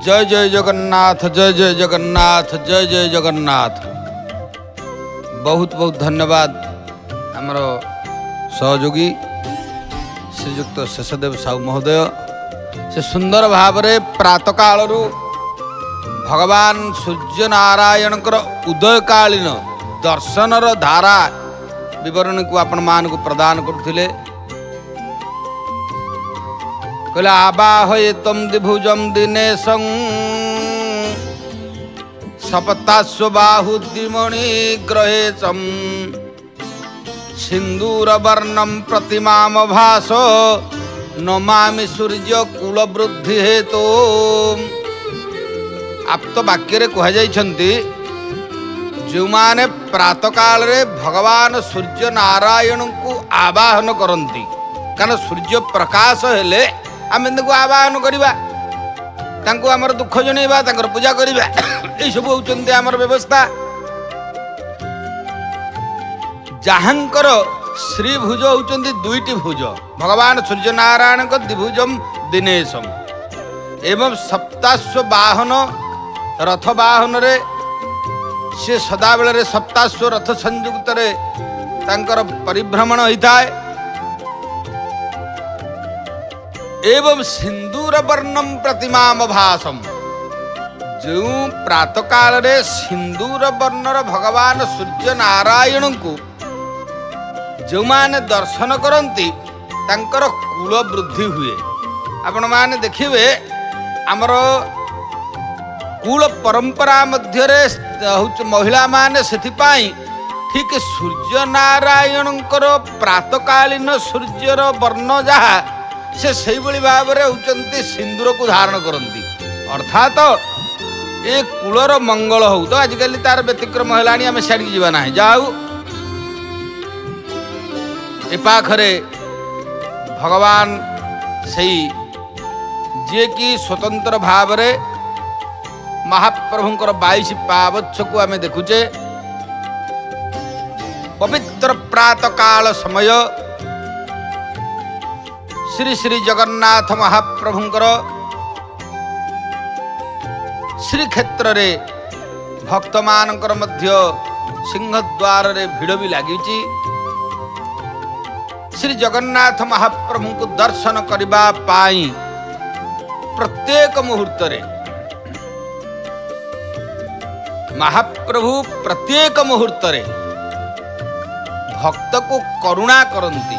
जय जय जगन्नाथ, जय जय जगन्नाथ, जय जय जगन्नाथ। बहुत बहुत धन्यवाद आमर सहयोगी श्रीजुक्त शेषदेव साहू महोदय। से सुंदर भाव प्रातः काल भगवान सूर्य नारायण उदयकालीन दर्शनर धारा विवरण को आपण मान को प्रदान करथिले। कहले आबाहये तम द्विभुजम दिनेशं सपतास्व बाहुद्विमणि ग्रहेशं सिंदूरवर्णं प्रतिमाम भासो नमामि सूर्य कुलवृद्धि हेतु। आप तो वाक्य कह जाइछन्ति जो माने प्रातः काल रे भगवान सूर्य नारायण को आवाहन करती, कारण सूर्य प्रकाश हेले आम आवाहन करवा, आमर दुख जनइबा, पूजा करवा, ये सब होउचन्ति आमर व्यवस्था। जहाँकर श्रीभुज होउचन्ति दुईटी भुज, भगवान सूर्य नारायण को द्विभुजम दिनेशम एवं सप्ताश्व वाहन रथ वाहन रे से सदाबेले रे सप्ताश्व रथ संयुक्त रे तांकर परिभ्रमण होता है। एवं सिंदूर वर्णम प्रतिमाम भासम, जो प्रातः काल रे सिंदूर वर्णर भगवान सूर्य नारायण को जो माने दर्शन करती तांकर कुल वृद्धि हुए। आपण माने देखिए आमर कुल परंपरा मध्य महिला माने सेथिपाई ठीक सूर्य नारायण प्रातःकालीन सूर्यर वर्ण जहा से भाव में होती सिंदूर को धारण करती, अर्थात ये कूलर मंगल हो। तो आजिकल तार व्यतिक्रम है, आम सियाड़ की जाना है। जाऊ ए पाखरे भगवान से जी कि स्वतंत्र भाव में महाप्रभुंकर 22 पावच्छ को आम देखुचे। पवित्र प्रातः काल समय श्री श्री जगन्नाथ महाप्रभुंकर श्रीक्षेत्र रे भक्त मानकर मध्य सिंहद्वार रे भिड़ भी लगी। श्री जगन्नाथ महाप्रभु को दर्शन करबा पाई प्रत्येक मुहूर्त रे महाप्रभु प्रत्येक मुहूर्त रे भक्त को करुणा करती।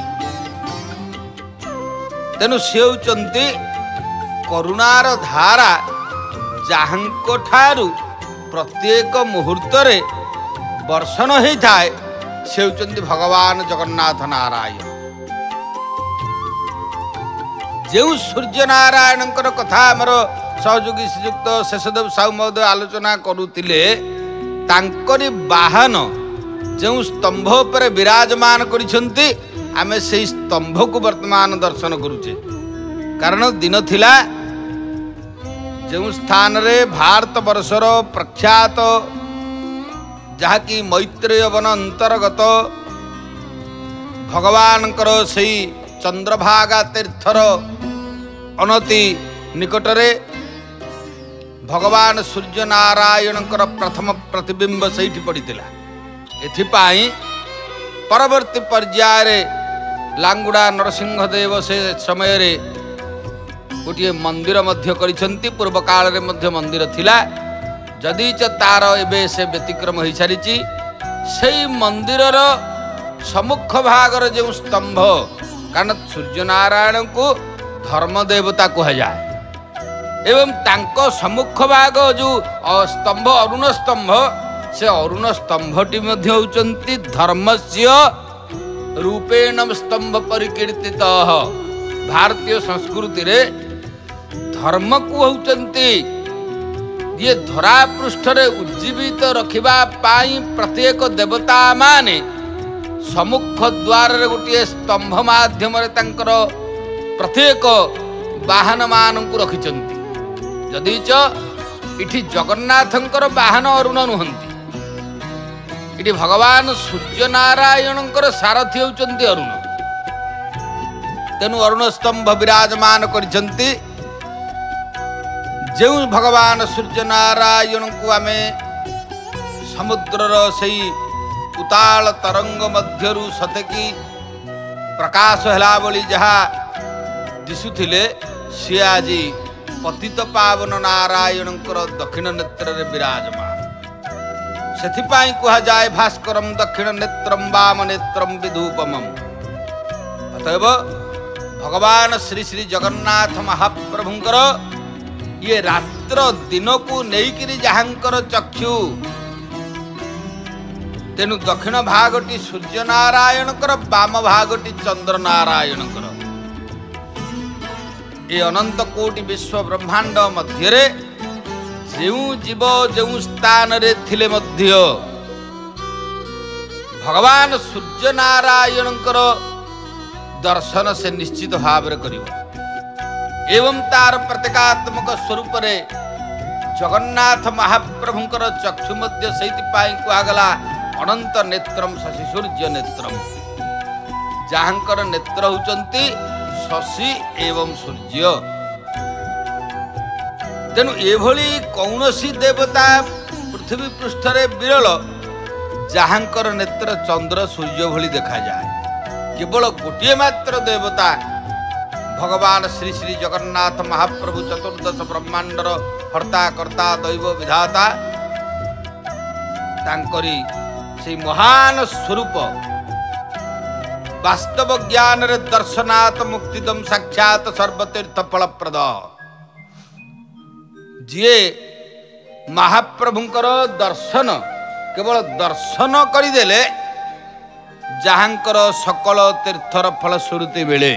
तेणु से होचंती करुणार धारा, जहाँको ठारू प्रत्येक मुहूर्त रे वर्षण होता है, से होचंती भगवान जगन्नाथ नारायण। जो सूर्य नारायण कथा आमर सहयोगी श्रीयुक्त शेषदेव साहू महोदय आलोचना करुतिले, तांकरी वाहन जो स्तंभ पर विराजमान करिसंती, आमे से स्तंभ को वर्तमान दर्शन करुचे। कारण दिन थिला जो स्थान रे भारत वर्षर प्रख्यात जहाँकि मैत्रेय वन अंतर्गत भगवान से चंद्रभागा तीर्थर अनति निकटरे भगवान सूर्य नारायण प्रथम प्रतिबिंब से पड़ता। एथिपाई परवर्ती पर्याय लांगुड़ा नरसिंहदेव से समय रे गोटे मंदिर मध्य करिसंती। पूर्व काल रे मध्य मंदिर थिला, जदि च तार एबे से व्यतिक्रम हो सारी। से मंदिरर सम्मुख भागर जो स्तंभ, कारण सूर्य नारायण को धर्म देवता कह जाए, एवं तांको सम्मुख भाग जो स्तंभ अरुण स्तंभ, से अरुण स्तंभटी मध्य होचंती धर्मस्य रूपेण स्तंभ परिकीर्तित। भारतीय संस्कृति रे धर्म को होचंती ये धरा पृष्ठ रे उज्जीवित रखिबा पाई प्रत्येक देवता माने सम्मुख द्वार रे गोटे स्तंभ माध्यम रे तांकर प्रत्येक वाहन मान को रखिचंती। जदि च इठी जगन्नाथंकर वाहन अरुण नुहंती, इटी भगवान सूर्य नारायण सारथी होचंती अरुण। तेणु अरुण स्तंभ विराजमान करिसंती। जो भगवान सूर्य नारायण को आम समुद्रर से उताल तरंग मध्यरु सतेकी प्रकाश है बोली जहा दिशुथिले सी आज पतित पावन नारायण दक्षिण नेत्र विराजमान से कह जाए भास्करम दक्षिण नेत्रम वाम नेत्रम विधूपम। अतएव भगवान श्री श्री जगन्नाथ महाप्रभुंकर ये रात्र दिन को लेकिन जहांकर चक्षु तेणु दक्षिण भागटी सूर्य नारायण वाम भागटी चंद्र नारायण ये अनंत कोटि विश्व ब्रह्मांड मध्य जो जीव जो स्थान रे थिले मध्य भगवान सूर्य नारायण दर्शन से निश्चित भाव करिवो। एवं तार प्रतीकात्मक स्वरूप रे जगन्नाथ महाप्रभुंकर चक्षु मध्य से कहगला अनंत नेत्रम शशि सूर्य नेत्रम जहाँकर नेत्र होचंती शशि एवं सूर्य। तेणु एभली कौनसी देवता पृथ्वी पृष्ठ रे विरल जहाँकर नेत्र चंद्र सूर्य भली देखा जाए। केवल गोटे मात्र देवता भगवान श्री श्री जगन्नाथ महाप्रभु चतुर्दश ब्रह्मांडर हर्ता कर्ता दैव विधाता तांकरी से महान स्वरूप वास्तव ज्ञान रे दर्शनात् मुक्तिदम साक्षात सर्वतीर्थ फलप्रद जी महाप्रभुंकर दर्शन केवल दर्शन करदेले जहाँकर सकल तीर्थर फल सुरुति मिले।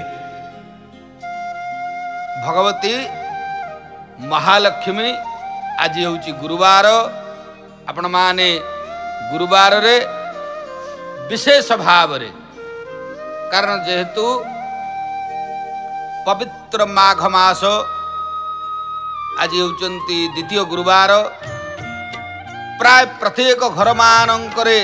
भगवती महालक्ष्मी आज हूँ गुरुवार आपण माने गुरुवार रे विशेष भाव रे कारण जेहेतु पवित्र माघ मास आज होचंती द्वितीय गुरुवार प्राय प्रत्येक घर मानंकरे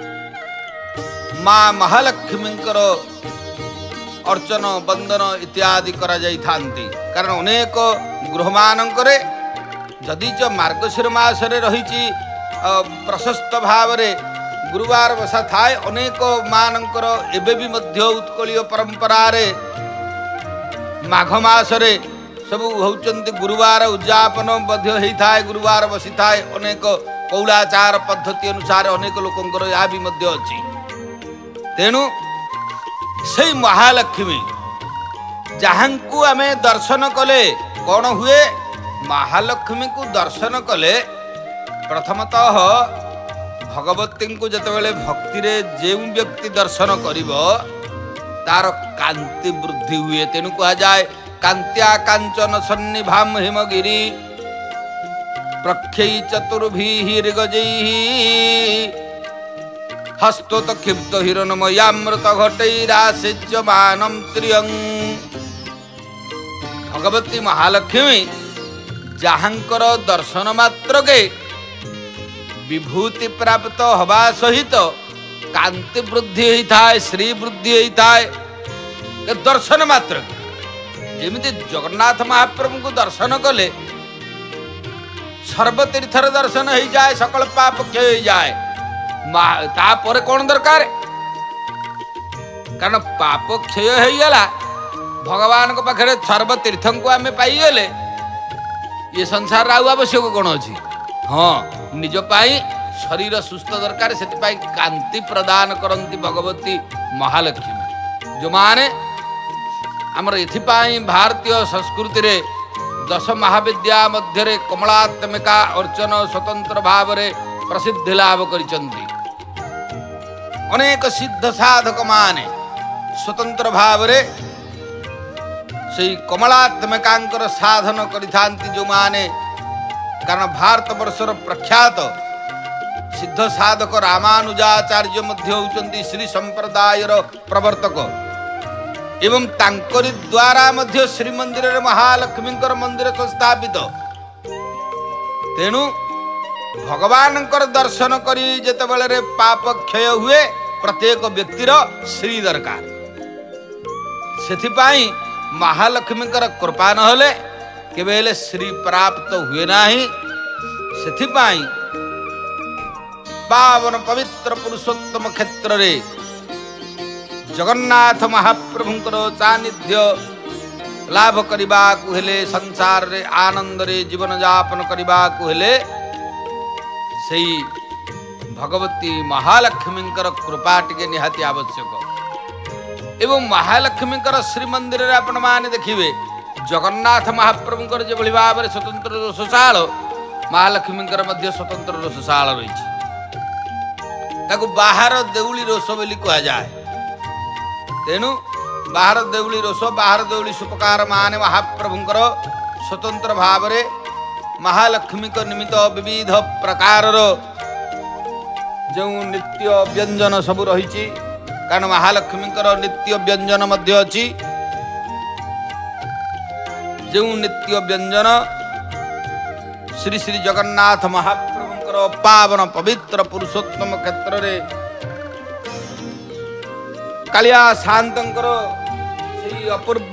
माँ महालक्ष्मींकर अर्चन बंदन इत्यादि करा जाई थांती कारण अनेक गृह मानंकरे जदि च मार्गशीर मास रे रहिची प्रशस्त भाव रे गुरुवार बसा थाए अनेक मानंकर एबे भी मध्य उत्कलीय परंपरा रे माघ मास रे सबु होचंती गुरुवार उद्यापन मध्य हेई थाए गुरुवार बसी थाए अनेक कौलाचार पद्धति अनुसार अनेक लोकंकर या भी मध्य अछि। तेणु से महालक्ष्मी जहाँ को आम दर्शन कले कौन हुए महालक्ष्मी को दर्शन कले प्रथमतः भगवती को जितेबाला भक्ति रे जो व्यक्ति दर्शन करिवो तार कांति वृद्धि हुए। तेणु कह जाए कांत्या कांचन सन्निभाम हिमगिरी प्रख्यै चतुर्भिर्गजैः हस्तोत क्षिप्त हिरणमयामृत घटैरासेच्यमानं श्रियं। भगवती महालक्ष्मी जहाँकर दर्शन मात्र के विभूति प्राप्त हवा सहित कांति वृद्धि होता है श्री वृद्धि होता है दर्शन मात्र जमी जगन्नाथ महाप्रभु को दर्शन कले सर्वतीर्थर दर्शन हो जाए सकल पाप क्षय हो जाए तापर कौन दरकार कारण पाप क्षय हो गला भगवान को पाखे सर्वतीर्थ को आम पाईगले ये संसार आउ आवश्यक कौन अच्छी हाँ निज पाई शरीर सुस्थ दरकार से कांति प्रदान करती भगवती महालक्ष्मी जो माने आमर एथिपाई भारतीय संस्कृति रे दश महाविद्या मध्य कमलात्मिका अर्चन स्वतंत्र भाव रे प्रसिद्धि लाभ करिसंती। अनेक सिद्ध साधक माने स्वतंत्र भाव रे से कमलात्मिकांकर साधन करिथांती जो माने कारण भारत वर्षर प्रख्यात सिद्ध साधक रामानुजाचार्य मध्य होचंती श्री संप्रदायर प्रवर्तक एवं तांकरी द्वारा मध्य श्री मंदिर महालक्ष्मी मंदिर संस्थापित। तेणु भगवान दर्शन करी जेतेबेले पाप क्षय हुए प्रत्येक व्यक्तिर श्री दरकार से महालक्ष्मी कृपा नहले केवल श्री प्राप्त हुए नाही। सेथिपाई पावन पवित्र पुरुषोत्तम क्षेत्र रे जगन्नाथ महाप्रभुंकर सानिध्य लाभ करबा को हेले, संसार रे आनंद रे जीवन यापन करबा को हेले सेई भगवती महालक्ष्मींकर कृपा टिके निहाती आवश्यक। एवं महालक्ष्मींकर श्रीमंदिर रे आपण माने देखिबे जगन्नाथ महाप्रभुंकर जे भली भाव रे स्वतंत्र रोषशाल, महालक्ष्मींकर मध्य स्वतंत्र रोषशाल रही। ताकू बाहर देउली रोष बोली कहा जाए। तेणु बाहर देउली रोष, बाहर देउली सुपकार माने महाप्रभुंकर स्वतंत्र भाव रे महालक्ष्मी को निमित्त विविध प्रकार जो नित्य व्यंजन सब रही। कारण महालक्ष्मींकर नित्य व्यंजन मध्य अछि। जो नित्य व्यंजन श्री श्री जगन्नाथ महाप्रभुंकर पावन पवित्र पुरुषोत्तम क्षेत्र रे कालिया शांतंकर श्री अपूर्व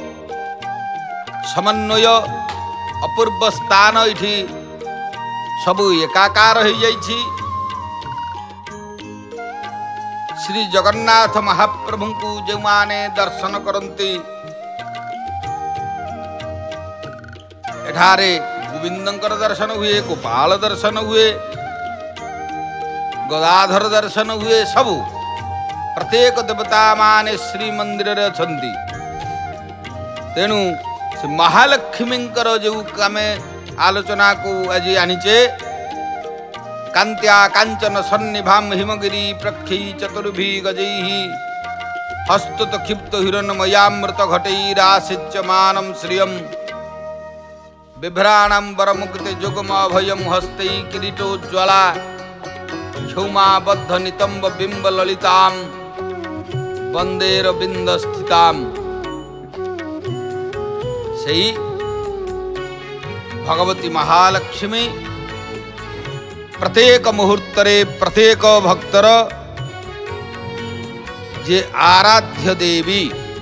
समन्वय, अपूर्व स्थान इठी सबु एकाकार हो जाइछि। श्री जगन्नाथ महाप्रभु को जो माने दर्शन करती एठारे गोविंदंकर दर्शन हुए, गोपाल दर्शन हुए, गदाधर दर्शन हुए। सबु प्रत्येक देवता माने श्री मंदिर रे अछंती। तेणु से महालक्ष्मींकर जो आमे आलोचना को आज आनीचे कांत्या कांचन सन्निभाम हिमगिरी प्रक्षी चतुर्भी गजैहि हस्तुत क्षिप्त हिरण्मयामृत घटैरासिच्यमानं श्रियं बिभ्राणं वरमुक्ते जुगम अभयं हस्तै किरीटोज्ज्वला क्षौमाबद्ध नितंब बिंब ललितां वंदेरविंद स्थितां। सही भगवती महालक्ष्मी प्रत्येक मुहूर्तरे प्रत्येक भक्तर जे आराध्य देवी।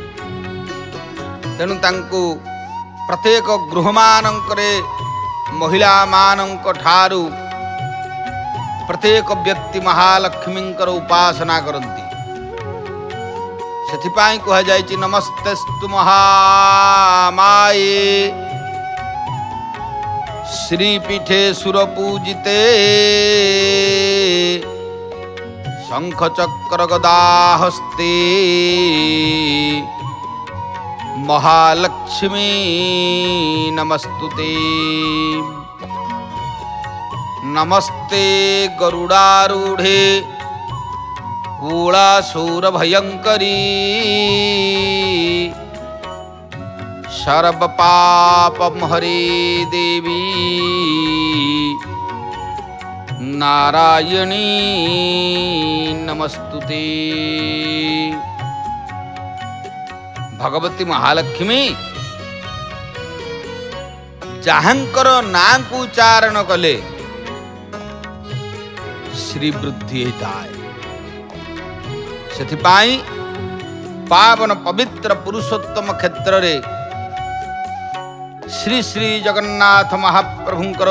तेणु तांको प्रत्येक गृहमानंकरे महिला मानंक ठारू प्रत्येक व्यक्ति महालक्ष्मींकर उपासना करती। सेथिपाई कहा जायछि नमस्तेस्तु महामाये श्रीपीठे सुरपूजिते शंख चक्र गदा हस्ते महालक्ष्मी नमस्तुते। नमस्ते गरुडारूढ़े कूलासूर भयंकरी सर्व पापम हरे देवी नारायणी नमस्तुते। भगवती महालक्ष्मी जहाँकर ना को उच्चारण कले श्री वृद्धि होता है। सेथिपाई पावन पवित्र पुरुषोत्तम क्षेत्र रे श्री श्री जगन्नाथ महाप्रभुंकर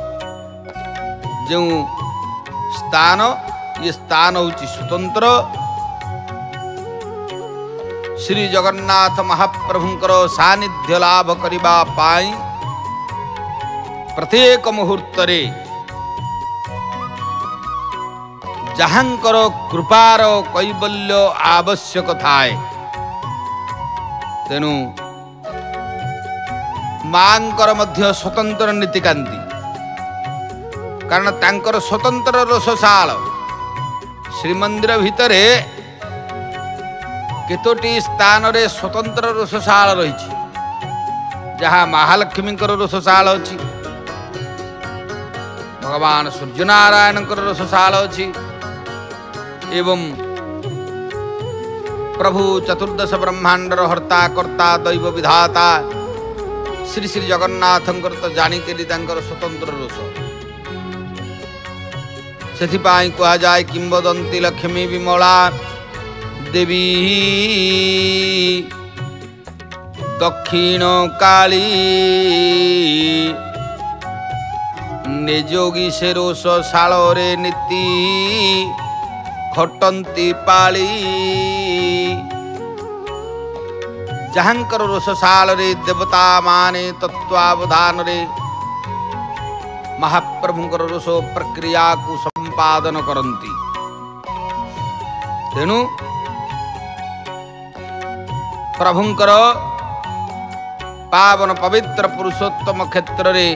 जो स्थान, ये स्थान होची स्वतंत्र। श्री जगन्नाथ महाप्रभुंकर सानिध्य लाभ करिबा पाई प्रत्येक मुहूर्त रे जहाँकर कृपार कैबल्य आवश्यक थाए। तेणु मांकर मध्य स्वतंत्र नीतिकांति, कारण तांकर स्वतंत्र रोषशाल श्रीमंदिर भितरे केतोटी स्थान रे स्वतंत्र रोषशाल रही। जहाँ महालक्ष्मींकर रोषशाल अछि, भगवान सूर्यनारायणकर रोषशाल अछि, एवं प्रभु चतुर्दश ब्रह्मांडर हर्ता कर्ता दैव विधाता श्री श्री जगन्नाथंकर तो जानिकरी तांकर स्वतंत्र रोष। सेथिपाई कहा जाए किंवदंती लक्ष्मी विमला देवी दक्षिण काली निजोगी से रोष शाଳରେ नीति खटंती पाली जहांकर रोषशाल रे देवता माने तत्वावधान रे महाप्रभुंकर रोष प्रक्रिया को संपादन करती। तेणु प्रभुंकर पावन पवित्र पुरुषोत्तम क्षेत्र रे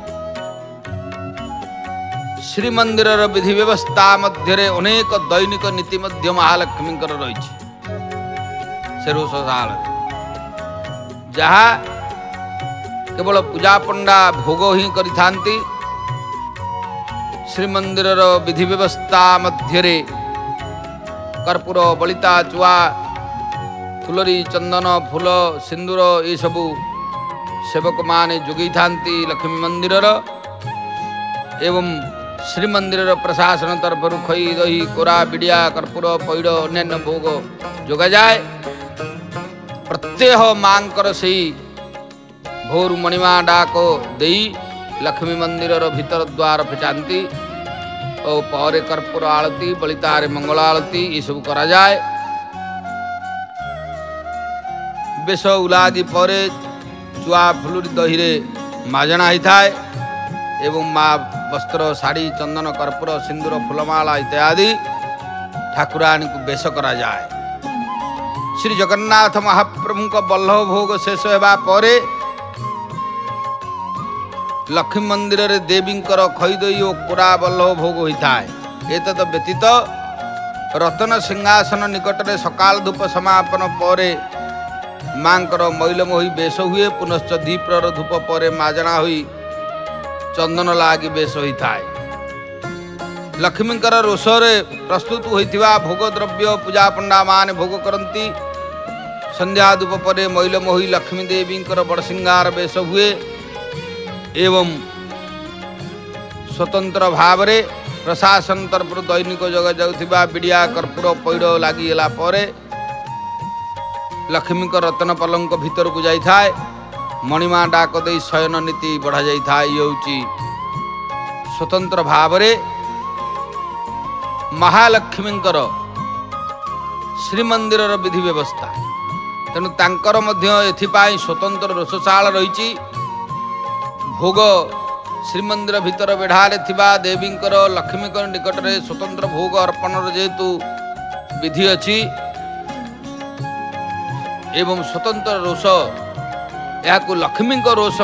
श्रीमंदिर विधि व्यवस्था मध्य अनेक दैनिक नीति मध्य महालक्ष्मी रही से रोषशाल जहाँ केवल पूजा पंडा भोग ही करिथांती। श्रीमंदिर विधि व्यवस्था मध्य कर्पूर बलिता चुआ फुलरी चंदन फूल सिंदूर ये सबू सेवक माने जोगी थांती लक्ष्मी मंदिर एवं श्रीमंदिर प्रशासन तरफ खई दही कोरा बिड़िया कर्पूर पैड़ अन्य भोग जोगा जाए। प्रत्येह मांकर से भोर मणिमा डाक दे लक्ष्मी मंदिर भीतर द्वार फिटाती और पर कर्पूर आलती बलितार मंगल आलती ये सब करा जाए। बेश उलागी पर चुआ फुलुरी दही रे माजना होता है एवं माँ वस्त्र साड़ी चंदन कर्पूर सिंदूर फूलमाला इत्यादि ठाकुराणी को बेश करा जाए। श्री जगन्नाथ महाप्रभु को बल्लभ भोग शेष होगा पर लक्ष्मी मंदिर रे देवींकर खईदई और कोरा बल्लभ भोग होता है। एतद व्यतीत रतन सिंहासन निकट में सकाल धूप समापन पर मांकर मैलमोही बेश हुए पुनश्च दीपर धूप पर माजना हुई चंदन लागी बेश होता है। लक्ष्मींकर रोषरे प्रस्तुत होइथिबा भोग द्रव्य पूजा पंडा मान भोग करती। संध्या धूप पर मैलमोही लक्ष्मी देवींकर बड़ सिंगार बेश हुए एवं स्वतंत्र भाव रे प्रशासन तरफ दैनिक जग जाउथिबा बिड़िया कर्पूर पैड़ लागिगला पर लक्ष्मी को रत्न पलंक भीतर को जाई थाए मणिमा डाक दे शयन नीति बढ़ा जाई थाए। ये होची स्वतंत्र भाव रे महालक्ष्मींकर श्रीमंदिर विधि व्यवस्था। तेणु तांकर मध्य एथिपाई स्वतंत्र रोषशाला रही। भोग श्रीमंदिर भीतर बेढ़ारे थिबा देवींकर लक्ष्मीकर निकट में स्वतंत्र भोग अर्पण जेहेतु विधि अच्छी एवं स्वतंत्र रोष या लक्ष्मी रोष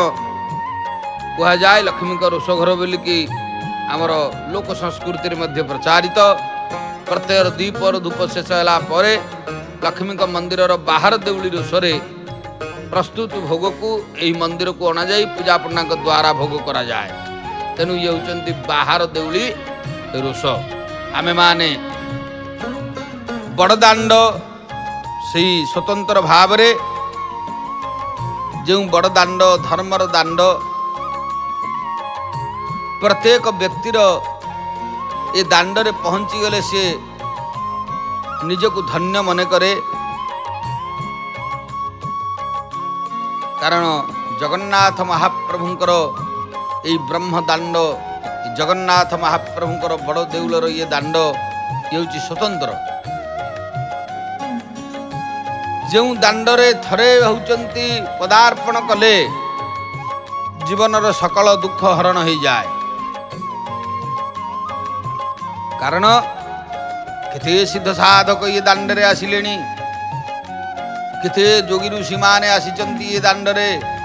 कह जाए। लक्ष्मी रोष घर बोलिकी आमर लोक संस्कृति मध्य प्रचारित। प्रत्येक दीपर धूप शेष होला परे लक्ष्मी मंदिर बाहर देउली रोषरे प्रस्तुत भोग को यही मंदिर को अणा जाए पूजा पंडा द्वारा भोग करा जाए। तेणु ये होचंती बाहर देउली रोष। आमे माने बड़दाण्ड से स्वतंत्र भाव रे जो बड़दाण्ड धर्मर दाण्ड प्रत्येक व्यक्तिर ये दाण्डरे पहुँची गले सी निजको धन्य मन करे। कारण जगन्नाथ महाप्रभुंकर ये ब्रह्मदाण्ड जगन्नाथ महाप्रभुंकर बड़ देउलर ये दाण्ड ये होची स्वतंत्र। जो दाण्डरे थरे होचंती पदार्पण कले जीवनर सकल दुख हरण हो जाए। कारण केते सिद्ध साधक ये दाण्डरे आसिलेनी केते जोगी ऋषि माने आसिचंती ये दाण्डरे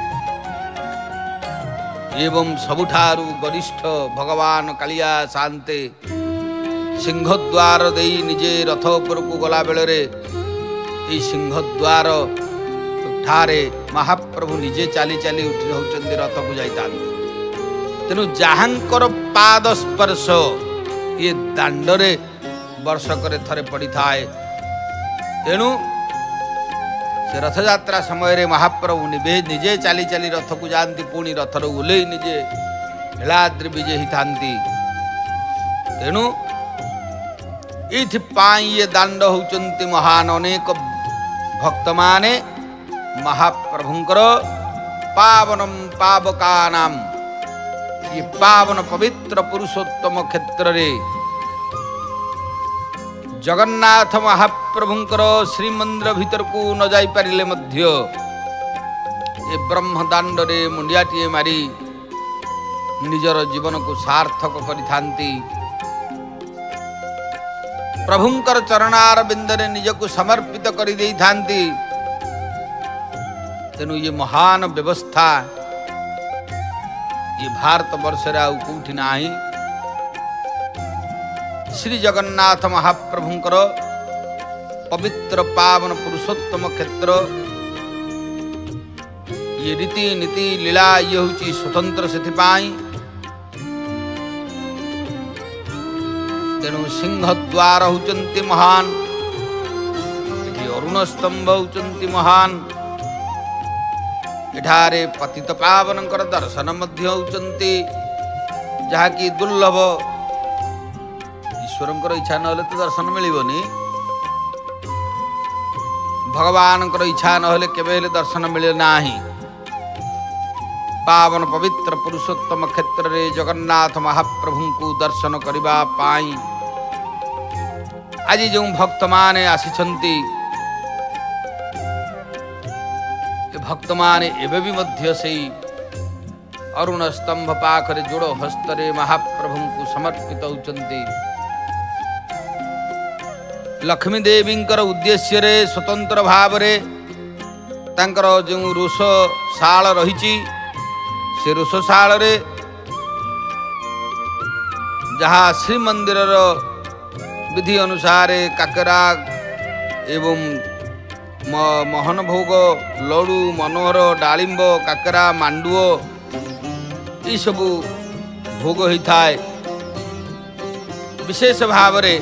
एवं सबुठारु गरिष्ठ भगवान कालिया शांते सिंहद्वार दे निजे रथ उपर को गला बेलरे ये सिंहद्वार ठारे महाप्रभु निजे चाली चाली उठी होचंती रथ को जाइतांती। तेणु जहांकर पाद स्पर्श ये दाण्डरे वर्षकरे थरे पड़ी थाए। तेणु से रथयात्रा समय महाप्रभु निजे चाली चाली रथ को जाती पुणी रथर ओल्लै निजे नीलाद्रि विजे ही थांती। तेणु ये दाण्ड होचंती महान अनेक भक्त माने महाप्रभुंकर पावनम पावकानाम ये पावन पवित्र पुरुषोत्तम क्षेत्र रे जगन्नाथ महाप्रभुंकर श्रीमंदिर भीतर को न जाई पारिले मध्य ये ब्रह्मदांड रे मुंडियाटीए मारी निजर जीवन को सार्थक करिथांती प्रभुंकर चरणार बिंदरे निज को समर्पित करि देई थांती। तेणु ये महान व्यवस्था ये भारत वर्ष रे आउ कोठी नाही। श्री जगन्नाथ महाप्रभुंकर पवित्र पावन पुरुषोत्तम क्षेत्र ये रीति नीति लीला ये होची स्वतंत्र सेथिपाई। तेणु सिंहद्वार होचंती महान, एठी अरुण स्तंभ होचंती महान, एठारे पतित पावनकर दर्शन मध्य होचंती जहा कि दुर्लभ। ईश्वरंकर इच्छा न तो दर्शन मिलिबनी, भगवानकर इच्छा न होले केबे हेले दर्शन मिले नाही। पावन पवित्र पुरुषोत्तम क्षेत्र रे जगन्नाथ महाप्रभु को दर्शन करिबा पाई आज जो भक्त माने आसिछंती ए भक्त माने एबे भी मध्य सेई अरुण स्तंभ पाखरे जोड़ हस्तरे महाप्रभु को समर्पित होचंती। लक्ष्मी देवींकर उद्देश्य रे स्वतंत्र भाव रे तांकर जो रोषशाल रहिची से रोषशाल रे जहाँ श्रीमंदिर विधि अनुसार काकरा एवं मोहन भोग लडू मनोहर डालिंब काकरा मांडुओ ये सबू भोग होता है। विशेष भाव रे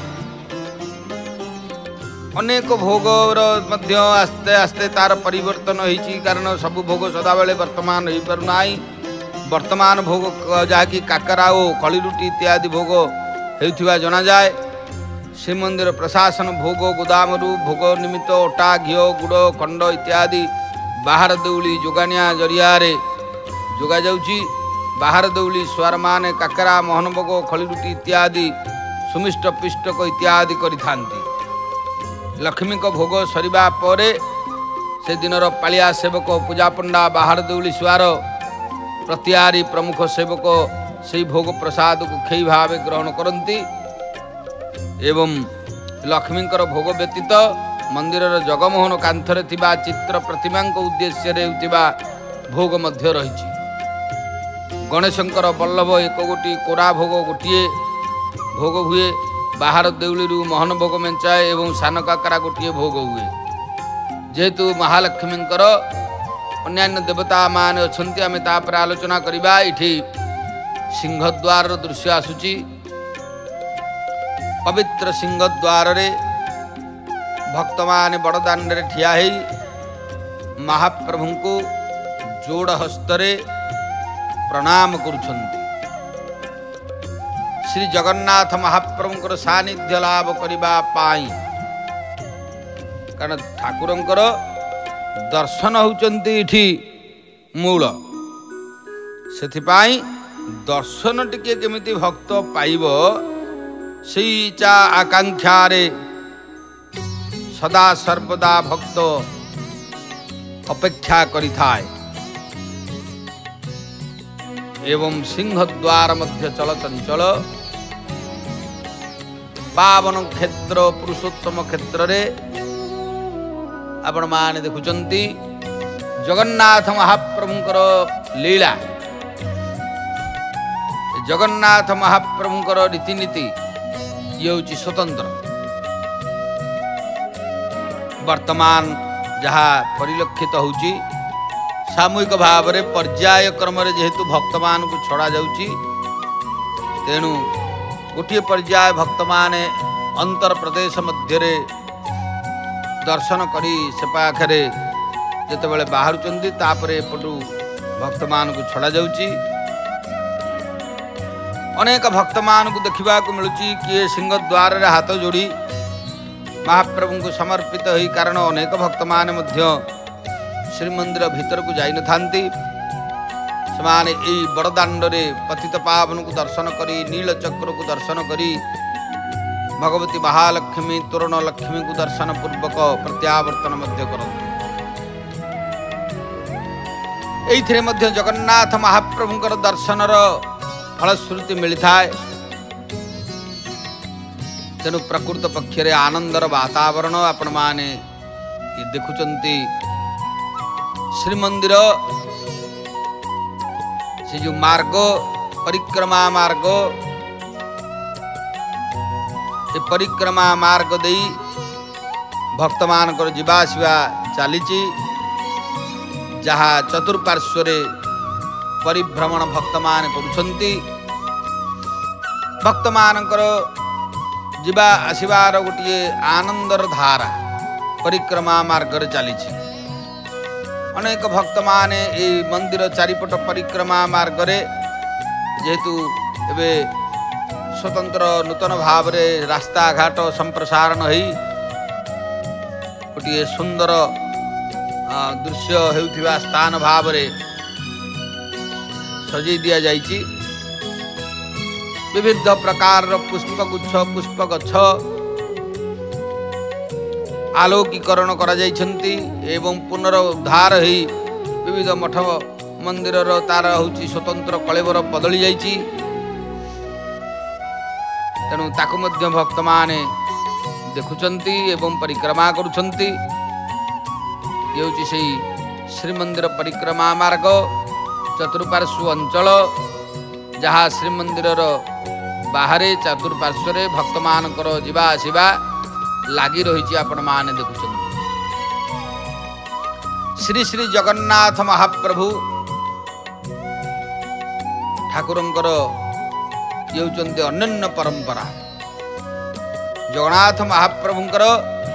अनेक भोगर मध्य आस्ते आस्ते तार परिवर्तन होइछि, कारण सबु भोग सदाबेले वर्तमान हो पारुना। वर्तमान भोग जहाँकि काकरा और खलीरुटी इत्यादि भोग होता जना जाए। श्रीमंदिर प्रशासन भोग गोदामरू भोग निमित्त अटा घी गुड़ खंड इत्यादि बाहर दौली जोगानिया जरिया जोगा जाउछि। बाहर दौली स्वार माने काकरा मोहन भोग खलीरुटी इत्यादि सुमिष्ट पिष्टक इत्यादि करिथांती। लक्ष्मी को भोग सरिबा परे से दिनर पालिया सेवक पूजा पंडा बाहर दौली स्वार प्रतिहारी प्रमुख सेवक से भोग प्रसाद को खेई भाव ग्रहण करती एवं लक्ष्मींकर भोग व्यतीत मंदिर जगमोहन कांथरे थिबा चित्र प्रतिमा उद्देश्य रे उतिबा भोग मध्य रही। गणेशंकर बल्लभ एक गोटी कोरा भोग गोटे भोग हुए। बाहर देउली मोहन भोग मेंचाए एवं सान काकरा गोटे भोग हुए। जेहेतु महालक्ष्मींकर अन्यान्य देवता मान अच्छी आम तापर आलोचना करवा। इठी सिंहद्वार दृश्य आसुची। पवित्र सिंहद्वार रे भक्त माने बड़दाण्ड रे ठिया है महाप्रभु को जोड़ हस्तरे प्रणाम करुछंती। श्री जगन्नाथ महाप्रभुंकर सानिध्य लाभ करिबा पाई, कारण ठाकुरंकर दर्शन होचंती इठी मूल। सेथिपाई दर्शन टिके केमिति भक्त पाइब सेई चा आकांक्षा रे सदा सर्वदा भक्त अपेक्षा करिथाय। एवं सिंहद्वार मध्य चल चंचल पावन क्षेत्र पुरुषोत्तम क्षेत्र रे आपण माने देखुचंती जगन्नाथ महाप्रभुंकर लीला। जगन्नाथ महाप्रभुंकर रीतिनीति ये हूँ स्वतंत्र। वर्तमान जहाँ परिलक्षित होची सामूहिक भाव में पर्याय क्रम जेहेतु भक्त मान को छड़ा जाउची, तेणु गोटे पर्याय भक्त माने अंतर प्रदेश मध्य दर्शन करी से पाखरे जितेबाला बाहरुचंदी तापर एपटू भक्त मान को छड़ा जाउची। अनेक भक्त मान को देखा मिलूँ किए सिंहद्वार रे हाथ जोड़ी महाप्रभु को समर्पित होई, कारण अनेक भक्त मान श्रीमंदिर भीतर को जाई न थांती समाने एई बड़दांड रे पतित पावन को दर्शन करी नीलचक्र को दर्शन करी भगवती महालक्ष्मी तोरण लक्ष्मी को दर्शन पूर्वक प्रत्यावर्तन मध्य करती। एइथिरे मध्य जगन्नाथ महाप्रभुंकर दर्शनर फलश्रुति मिलता है। तेणु प्रकृत पक्षरे आनंदर वातावरण आपण माने देखुचंती। श्रीमंदिर से जो मार्ग परिक्रमा मार्ग ये परिक्रमा मार्ग दे भक्त मानकर जीवा आसवा चलीची जहाँ चतुर्पार्श्वरे परिभ्रमण भक्त मान करुछंती। भक्त मानकर जीवा आसबार गोटे आनंदर धारा परिक्रमा मार्ग चलीची। अनेक भक्त माने ए मंदिर चारिपट परिक्रमा मार्ग जेहेतु एबे स्वतंत्र नूतन भाव रे रास्ता घाट संप्रसारण होई गोटे सुंदर दृश्य हेउथिबा स्थान भाव रे सजै दिया जाइछि। विविध प्रकार पुष्पगुच्छ पुष्पगछ आलोकीकरण करा जाइछन्ति एवं पुनरुद्धार होई विविध मठ मंदिर तार होउछि स्वतंत्र कलेवर बदली जाइछि। तेणु ताकु मध्य भक्त माने देखुचंती एवं परिक्रमा करुछन्ति। ये होउछि सेही श्रीमंदिर परिक्रमा मार्ग चतुर्पार्श्व अंचल जहाँ श्रीमंदिर बाहरे चतुर्पार्श्वरे भक्त मानकर जीवा आसिबा लागी रही आपण माने देखुछन। श्री श्री जगन्नाथ महाप्रभु ठाकुरंकर येउचंते अनन्य परंपरा। जगन्नाथ महाप्रभुंकर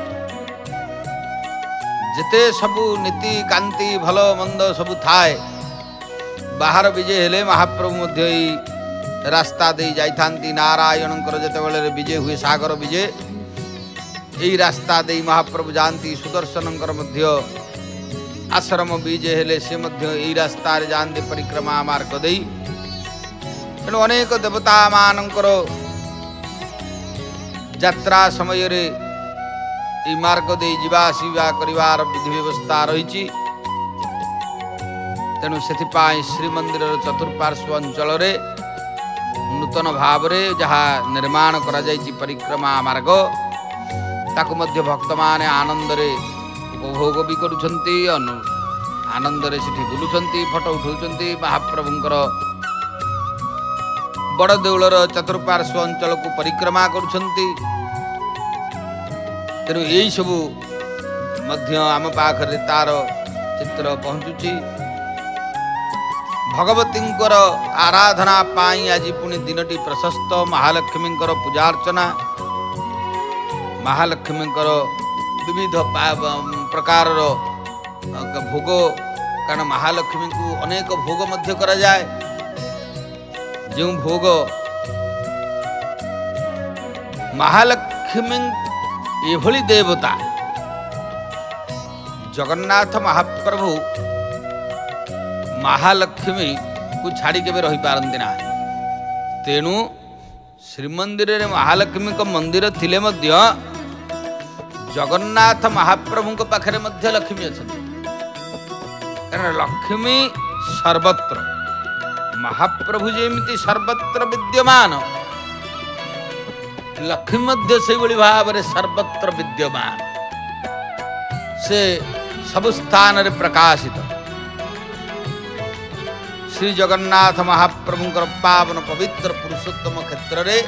जेते सबु नीति कांति भलो मंद सबु थाए बाहर विजय हेले महाप्रभु मध्य रास्ता दे जाइथांती। नारायणंकर जेतेबेले विजय हुए सागर विजय यही रास्ता दे महाप्रभु जानती। सुदर्शनंकर मध्य आश्रम विजय हेले से मध्य यही रास्ता रे जानते परिक्रमा मार्ग दे। तेणु अनेक देवता मानकर यात्रा समय रे ई मार्ग दे जीवा आसिबा करिवार विधि व्यवस्था रही। तेणु सेथिपाई श्रीमंदिर चतुर्पार्श्व अंचल रे नूतन भाव रे जहाँ निर्माण करा जाइछि परिक्रमा मार्ग ताकु मध्य भक्त माने आनंद रे उपभोग भी करुछंती। आनंद रे सेठी बुलुछंती फोटो उठाउछंती। महाप्रभुंकर बड़ देउलर चतुर्पार्श्व अंचल को परिक्रमा करुछंती। तेणु यही सबू मध्य आम पाखरे तार चित्र पहुँचुची। भगवतींकर आराधना पाई आज पुणी दिनटी प्रशस्त। महालक्ष्मींकर पूजार्चना महालक्ष्मींकर विविध प्रकार भोग कारण महालक्ष्मी को अनेक भोग मध्य करा जाए। जो भोग महालक्ष्मी एभली देवता जगन्नाथ महाप्रभु महालक्ष्मी को छाड़ी के रही पारती ना। तेणु श्रीमंदिर रे महालक्ष्मी को मंदिर थिले मध्य जगन्नाथ महाप्रभु को पाखरे मध्य लक्ष्मी अच्छा। कारण लक्ष्मी सर्वत्र महाप्रभु जेमिति सर्वत्र विद्यमान लक्ष्मी मध्य से भाव में सर्वत्र विद्यमान से सबु स्थान रे प्रकाशित। श्री जगन्नाथ महाप्रभुंकर पावन पवित्र पुरुषोत्तम क्षेत्र रे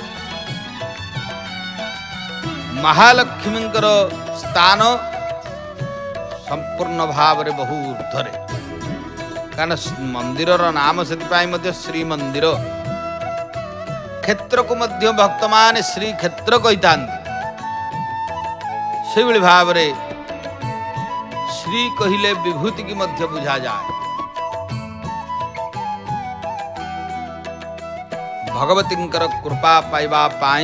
महालक्ष्मींकर स्थान संपूर्ण भाव रे बहु ऊर्ध्वरे। कारण मंदिर नाम से श्री मंदिर क्षेत्र को मध्य भक्त माने श्री क्षेत्र कही से भाव रे श्री कहिले विभूति की मध्य बुझा जाए। भगवतींकर कृपा पाइबा पाई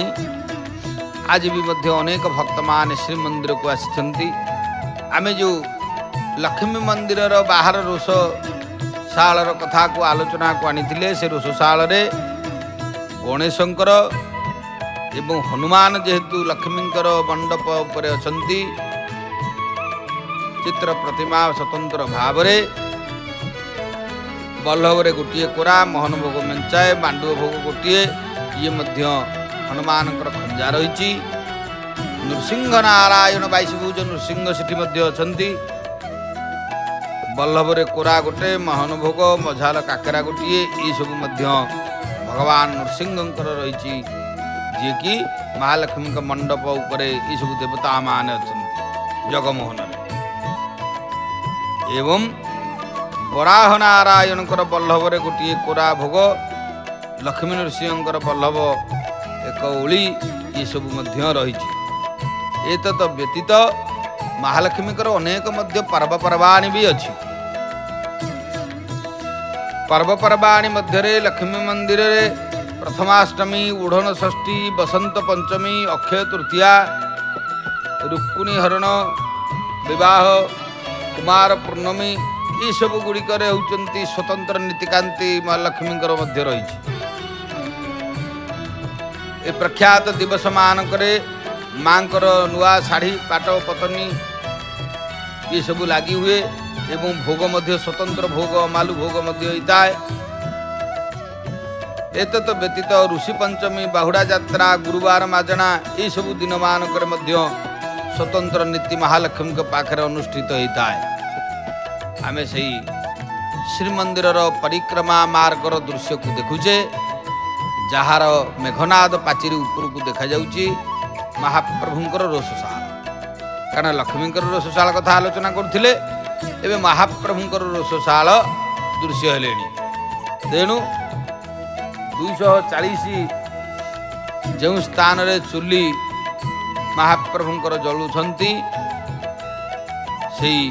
आज भी मध्य अनेक भक्त मान श्री मंदिर को आसिछंती। आमे जो लक्ष्मी मंदिर बाहर रोषशाल कथा को आलोचना को आनी से रोषशाल गणेशंकर एवं हनुमान जेहेतु लक्ष्मींकर मंडप उपरे अछंती चित्र प्रतिमा स्वतंत्र भाव बल्लभ गोटे कोरा मोहन भोग मेंचाए मांडव भोग गोटे ये हनुमान खंजा रही नृसिंह नारायण 22 भुज नृसिंह सेठी अच्छा बल्लभ कोरा गोटे मोहन भोग मझाल काकेरा गोटे ये सब भगवान नृसिंहंकर रही जी कि महालक्ष्मी मंडप उपरे ये सब देवता मान अच्छा जगमोहन एवं वराह नारायण बल्लभ गोटे कोरा भोग लक्ष्मी नृसिंह बल्लभ एक ओली ये सब रही एतत् व्यतीत महालक्ष्मी अनेक पर्वपर्वाणी भी अच्छी पर्वपर्वाणी मध्य लक्ष्मी मंदिर प्रथमाष्टमी उड़न षष्ठी बसंत पंचमी अक्षय तृतीया रुक्मिणी हरण विवाह कुमार पूर्णमी ये सब गुड़िक होती स्वतंत्र नीतिकांति महालक्ष्मी मध्य रही प्रख्यात दिवस मानक माँकर नुआ शाढ़ी पाट पतनी ये सब लगी हुए एवं भोग मध्य स्वतंत्र भोग मालु भोग मध्य होता है एतत् व्यतीत ऋषि पंचमी बाहुड़ा यात्रा गुरुवार माजना ये सब दिन मानक स्वतंत्र नीति महालक्ष्मी के पाखरे अनुष्ठित होता है आमे सही श्रीमंदिर परिक्रमा मार्गर दृश्य को देखुचे जार मेघनाद पाचेरी ऊपर को देखा जाउची महाप्रभुंकर रोषशाल कारण लक्ष्मींकर रोषशाल कथा आलोचना करथिले एबे महाप्रभुंकर रोषशाल दृश्य हेलेनी तेणु 240 जो स्थान रे चुली महाप्रभुंकर जलुछंती सेही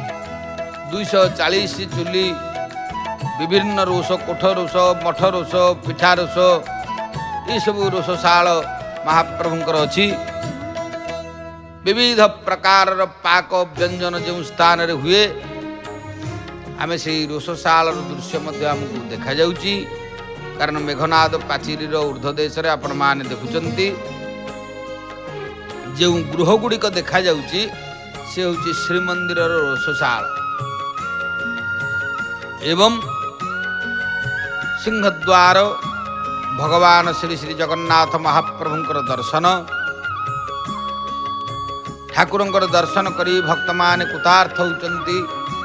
240 चुली विभिन्न रोष कोठ रोष मठ रोष पिठा रोष ये सब रोषशाल महाप्रभुंकर अच्छी विविध प्रकार पाक व्यंजन जो स्थान रे हुए आम से रोषशाल दृश्य आमको देखा जाउची कारण मेघनाद पाचेरी ऊर्ध्वदेश आपण माने देखुचंती जो गृहगुड़िक देखा जाउची से होची श्रीमंदिर रोषशाल एवं सिंहद्वार भगवान श्री श्री जगन्नाथ महाप्रभुंकर दर्शन ठाकुरंकर दर्शन करी भक्त माने कृतार्थ होचंती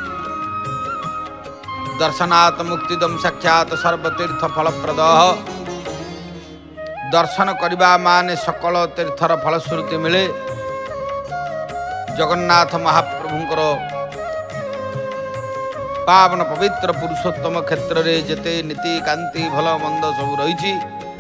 दर्शनात् मुक्तिदम साक्षात सर्वतीर्थ फलप्रद दर्शन करिबा माने सकल तीर्थर फलश्रुति मिले जगन्नाथ महाप्रभुंकर पावन पवित्र पुरुषोत्तम क्षेत्र रे जेते नीति कांति भल मंद सब रही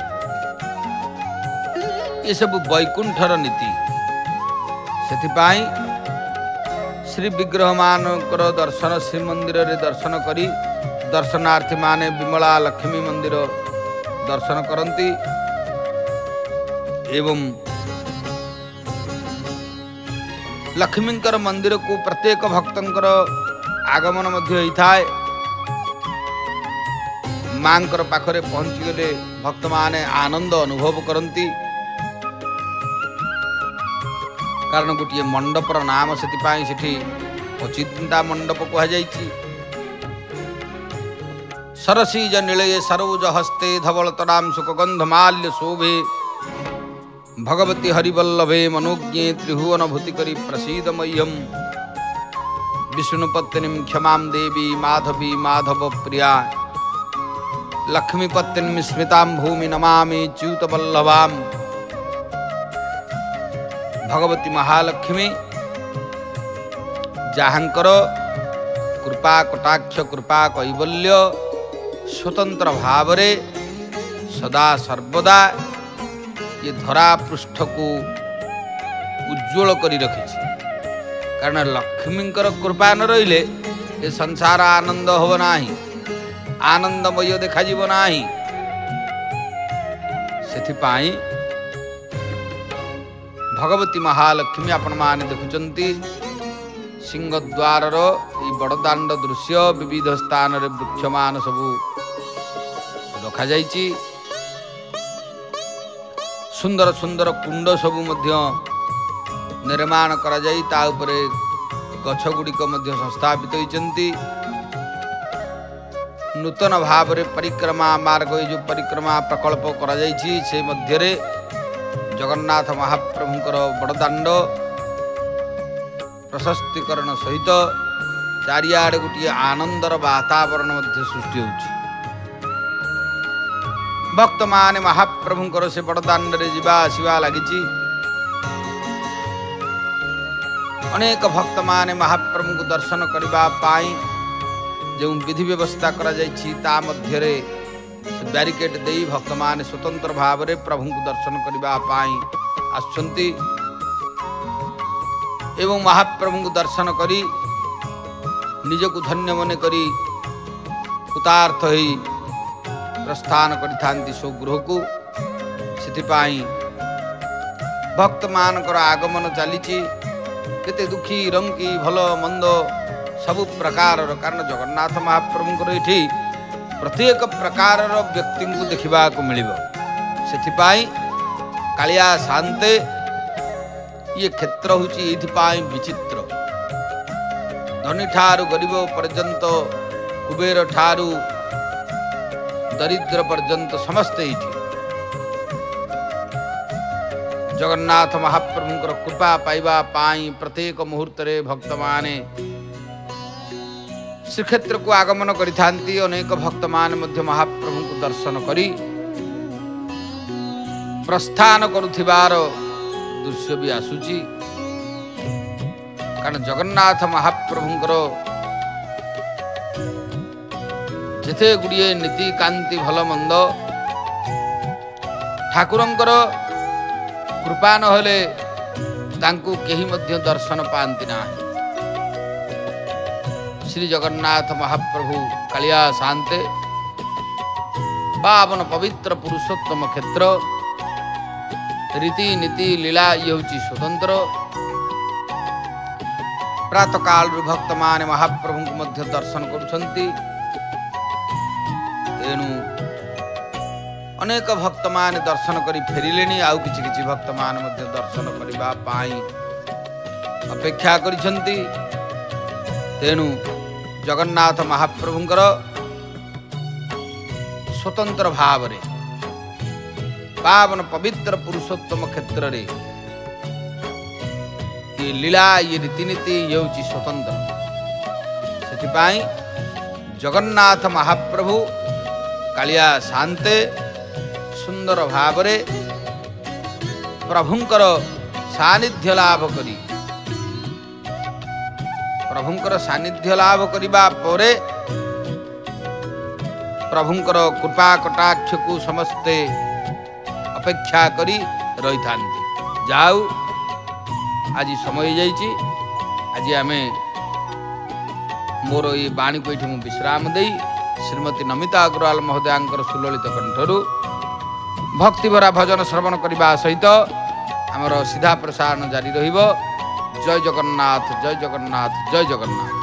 ये सब वैकुंठर नीति सेथिपाई श्री विग्रह मानकर दर्शन श्रीमंदिर रे दर्शन करी दर्शनार्थी माने विमला लक्ष्मी मंदिर दर्शन करती एवं लक्ष्मींकर मंदिर को प्रत्येक भक्तंकर आगमन मध्य होता है मांकर पाखरे पहुंची गले भक्त माने आनंद अनुभव करती कारण गोटे मंडपर नाम से अचिंता मंडप कहुई सरसीज निलये सरोज हस्ते धवलतराम सुखगंधमाल्य शोभे भगवती हरिवल्लभे मनोज्ञे त्रिभुवन भूतिकरी प्रसीद मह्यम विष्णुपत्नीं क्षमां देवी माधवी माधव प्रिया लक्ष्मीपत्नीं स्मितां भूमि नमामि च्युतवल्लभां भगवती महालक्ष्मी जहाँकर कृपा कटाक्ष कृपा कैवल्य स्वतंत्र भाव सदा सर्वदा ये धरा पृष्ठ को उज्ज्वल करी रखी कारण लक्ष्मींकर कृपा न रहिले ये संसार आनंद हो नाही आनंदमय देखा जीव नाही सेथिपाई भगवती महालक्ष्मी आपण माने देखुचंती सिंहद्वार बड़दाण्ड दृश्य विविध स्थान रे वृक्षमान सबू रखा जाइछि। सुंदर सुंदर कुंड सबू मध्य निर्माण करा जाई ता उपरे गछ गुड़िक मध्य संस्थापित होइचंती। नूतन भाव रे परिक्रमा मार्ग जो परिक्रमा प्रकल्प करा जाइछि से मध्य रे जगन्नाथ महाप्रभुंकर बड़दाण्ड प्रशस्तीकरण सहित चारिआडे गोटे आनंदर वातावरण मध्य सृष्टि होछि। भक्त माने महाप्रभुंकर से बड़दाण्ड रे जीवा आसीबा लागिछि। अनेक भक्त माने महाप्रभु को दर्शन करबा पाई जो विधि व्यवस्था करा जाइछि ता मध्य रे बैरिकेड देई भक्त माने स्वतंत्र भाव रे प्रभु को दर्शन करबा पाई आछंती एवं महाप्रभु को दर्शन करी निजको धन्य मन करी कृतार्थ होई प्रस्थान करिथांती स्वगृह को। सेथिपाई भक्त मानकर आगमन चलीछि। केते दुखी रंकी भल मंद सबु प्रकार कारण जगन्नाथ महाप्रभुंकर एठी प्रत्येक प्रकार व्यक्ति को देखा मिलिबो। सेथिपाई कालिया शांते ये क्षेत्र होची एथिपाई विचित्र। धनी ठारू गरीब पर्यंत कुबेर ठारू दरिद्र पर्यंत समस्त एठी जगन्नाथ महाप्रभुंकर कृपा पाइबा पाई प्रत्येक मुहूर्त रे भक्त माने श्रीक्षेत्र को आगमन करिथांती। अनेक भक्त मान मध्य महाप्रभु को दर्शन करी प्रस्थान करुथिबार दृश्य भी आसुची। कारण जगन्नाथ महाप्रभुंकर जेते गुड़िए नीति कांति भल मंद ठाकुरंकर कृपा न होले तांकु केही मध्य दर्शन पांति नाही। श्री जगन्नाथ महाप्रभु कालिया शांते पावन पवित्र पुरुषोत्तम क्षेत्र रीति नीति लीला ये हूँ स्वतंत्र। प्रातः काल भक्त माने महाप्रभु को मध्य दर्शन करुछंती। तेणु अनेक भक्त माने दर्शन करी फेरिलेनी। आउ किछि किछि भक्त माने मध्य दर्शन करिबा पाई अपेक्षा करिछंती। तेणु जगन्नाथ महाप्रभुंकर स्वतंत्र भाव रे पावन पवित्र पुरुषोत्तम क्षेत्र रे ये लीला ये रीतिनीति ये हूँ स्वतंत्र। सेथिपाई जगन्नाथ महाप्रभु कालिया शांते सुंदर भाव रे प्रभुंकर सानिध्य लाभ करी प्रभुंकर सानिध्य लाभ करिबा परे प्रभुंकर कृपा कटाक्ष को समस्ते अपेक्षा करी रही थांती। जाऊ आज समय जाइछि। आज आमे मोर ये बाणी को ये विश्राम देई श्रीमती नमिता अग्रवाल महोदयांकर सुललित कंठरू भक्तिभरा भजन श्रवण करने सहित आमर सीधा प्रसारण जारी रहिबो। जय जगन्नाथ जय जगन्नाथ जय जगन्नाथ।